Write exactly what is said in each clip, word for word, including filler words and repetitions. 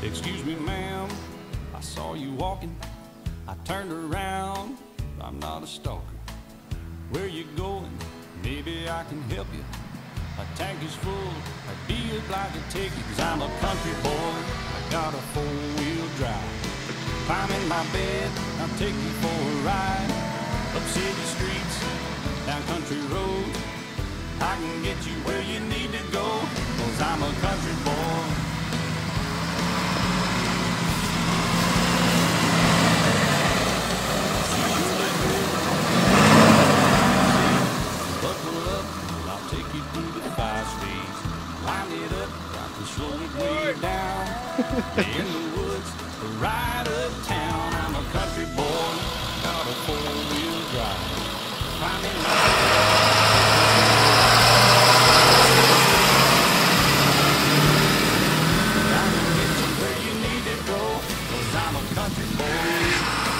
Excuse me, ma'am, I saw you walking. I turned around, I'm not a stalker. Where you going? Maybe I can help you. My tank is full, I'd be obliged to take you, cause I'm a country boy, I got a four-wheel drive. Climb in my bed, I'll take you for a ride. Up city streets, down country roads, I can get you where you need to go, cause I'm a country boy. Slow it way down in the woods, right uptown. I'm a country boy, got a four-wheel drive. Climbing my I can get you where you need to go, cause I'm a country boy.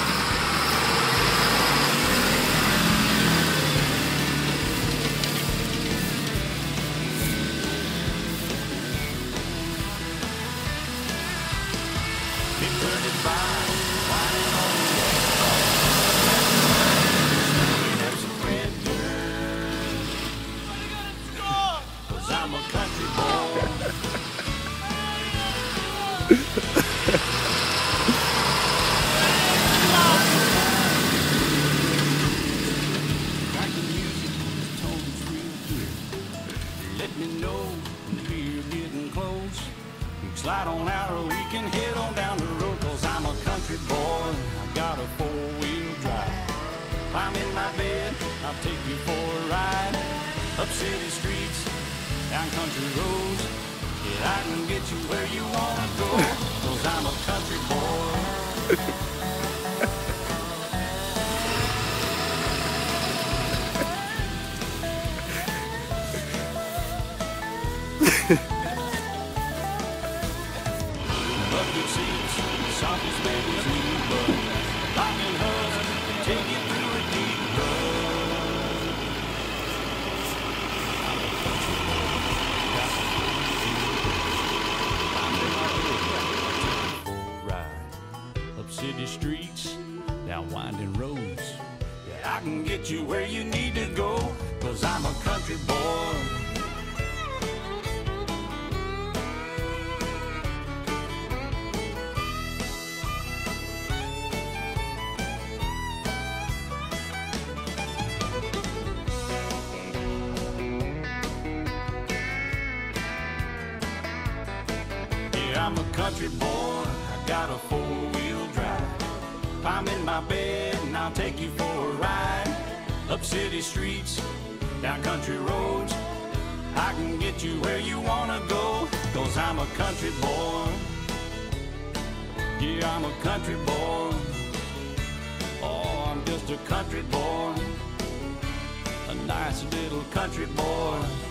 I'm a country boy. I can use it, the tone's real good. Let me know when we're getting close. You can slide on out or we can head on down the road, cause I'm a country boy. I got a four-wheel drive. I'm in my bed, I'll take you for a ride. Up city streets, down country roads, yeah, I can get you where you wanna go, cause I'm a country boy. Bucket seats, softest baby's new blood, locking hubs, take you through a deep rut. I'm a country boy. Up city streets, down winding roads, yeah, I can get you where you need to go, cause I'm a country boy. Yeah, I'm a country boy, I got a four-wheel drive. I'm in my bed and I'll take you for a ride. Up city streets, down country roads, I can get you where you wanna go, cause I'm a country boy. Yeah, I'm a country boy. Oh, I'm just a country boy, a nice little country boy.